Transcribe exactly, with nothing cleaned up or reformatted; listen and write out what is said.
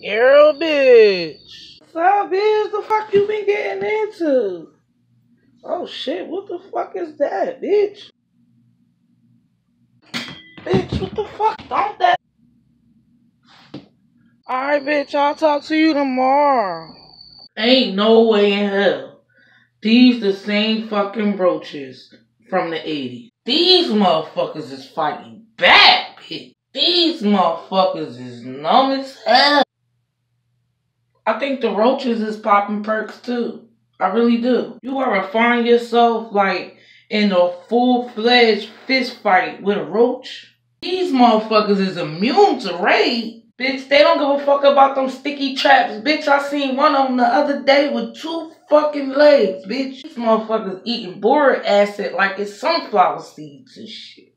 Girl, bitch. What's up, bitch? The fuck you been getting into? Oh shit, what the fuck is that, bitch? Bitch, what the fuck? Don't that. Alright, bitch, I'll talk to you tomorrow. Ain't no way in hell. These the same fucking roaches from the eighties. These motherfuckers is fighting back, bitch. These motherfuckers is numb as hell. I think the roaches is popping perks too. I really do. You gotta find yourself like in a full-fledged fist fight with a roach. These motherfuckers is immune to raid. Bitch, they don't give a fuck about them sticky traps. Bitch, I seen one of them the other day with two fucking legs, bitch. These motherfuckers eating boric acid like it's sunflower seeds and shit.